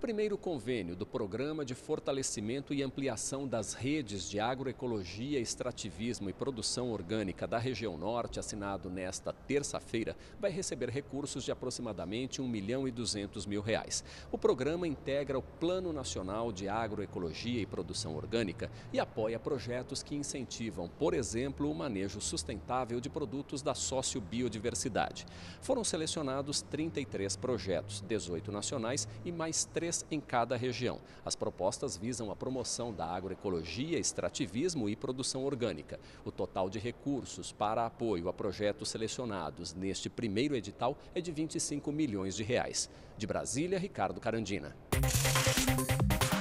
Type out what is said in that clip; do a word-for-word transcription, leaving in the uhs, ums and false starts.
primeiro convênio do Programa de Fortalecimento e Ampliação das Redes de Agroecologia, Extrativismo e Produção Orgânica da Região Norte, assinado nesta terça-feira, vai receber recursos de aproximadamente um milhão e duzentos mil reais. O programa integra o Plano Nacional de Agroecologia e Produção Orgânica e apoia projetos que incentivam, por exemplo, o manejo sustentável de produtos da sociobiodiversidade. Foram selecionados trinta e três projetos, dezoito nacionais e mais três em cada região. As propostas visam a promoção da agroecologia, extrativismo e produção orgânica. O total de recursos para apoio a projetos selecionados neste primeiro edital é de vinte e cinco milhões de reais. De Brasília, Ricardo Carandina.